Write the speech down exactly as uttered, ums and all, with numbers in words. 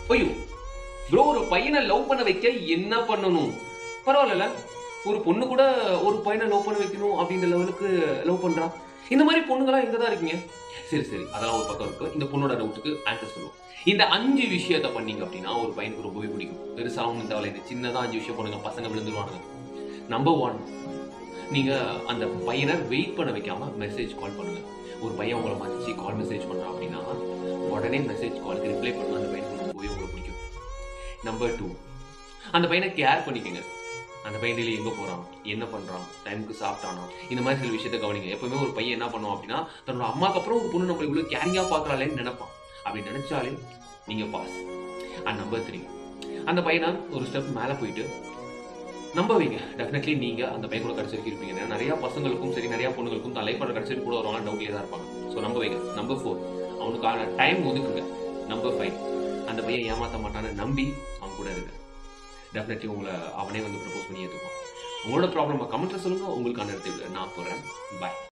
ஐயோ ப்ரோ, ஒரு பையனை லவ் பண்ண வைக்க என்ன பண்ணணும்? பரவாயில்ல, ஒரு பொண்ணு கூட ஒரு பையனை லவ் பண்ண வைக்கணும் அப்படின்ற லெவலுக்கு லவ் பண்றா. இந்த மாதிரி பொண்ணுங்களாம் எங்க தான் இருக்கீங்க? சரி சரி அதெல்லாம் ஒரு பக்கம் இருக்கு. இந்த பொண்ணோட டவுட்டுக்கு ஆன்சர் சொல்லுவோம். இந்த அஞ்சு விஷயத்த பண்ணீங்க அப்படின்னா ஒரு பையனுக்கு ரொம்பவே பிடிக்கும். பெருசாகவும் இந்த வேலை சின்னதா அஞ்சு விஷயம் பண்ணுங்க, பசங்க விழுந்துருவானுங்க. நம்பர் ஒன், நீங்க அந்த பையனை வெயிட் பண்ண வைக்காம மெசேஜ் கால் பண்ணுங்க. ஒரு பையன் உங்களை மதிச்சு கால் மெசேஜ் பண்றான் அப்படின்னா உடனே மெசேஜ் காலுக்கு ரிப்ளை பண்ணுங்க. அந்த பையனுக்கு ரொம்பவே உங்களுக்கு பிடிக்கும். நம்பர் டூ, அந்த பையனை கேர் பண்ணிக்கங்க. அந்த பையன் டெய்லி எங்க போறான், என்ன பண்றான், டைமுக்கு சாப்பிட்டானா, இந்த மாதிரி சில விஷயத்த கவனிங்க. எப்பவுமே ஒரு பையன் என்ன பண்ணுவான் அப்படின்னா தன்னோட அம்மாக்கு அப்புறம் ஒரு பொண்ணு நம்மளை இவ்வளவு கேரிங்கா பாக்குறாளேன்னு நினைப்பான். அப்படி நினைச்சாலே நீங்க பாஸ். அண்ட் நம்பர் த்ரீ, அந்த பையனை ஒரு ஸ்டெப் மேல போயிட்டு நம்ப வைங்க. டெஃபினெட்லி நீங்க அந்த பையன் கூட கிடைச்சிருக்கு இருப்பீங்க. நிறைய பசங்களுக்கும் சரி நிறைய பொண்ணுங்களுக்கும் தான் லைஃப் கிடைச்சிருக்கு கூட வருவாங்க, டவுட்லேயே தான் இருப்பாங்க. ஸோ நம்ப வைங்க. நம்பர் ஃபோர், அவனுக்கான டைம் ஒதுக்குங்க. நம்பர் ஃபைவ், அந்த பையன் ஏமாத்த மாட்டான்னு நம்பி அவன் கூட இருக்கு. டெஃபினெட்லி உங்களை அவனே வந்து ப்ரப்போஸ் பண்ணி ஏற்றுப்பான். உங்களோட ப்ராப்ளம் கமெண்ட்ல சொல்லுங்க. உங்களுக்கான இடத்துக்கு நான் போறேன். பாய்.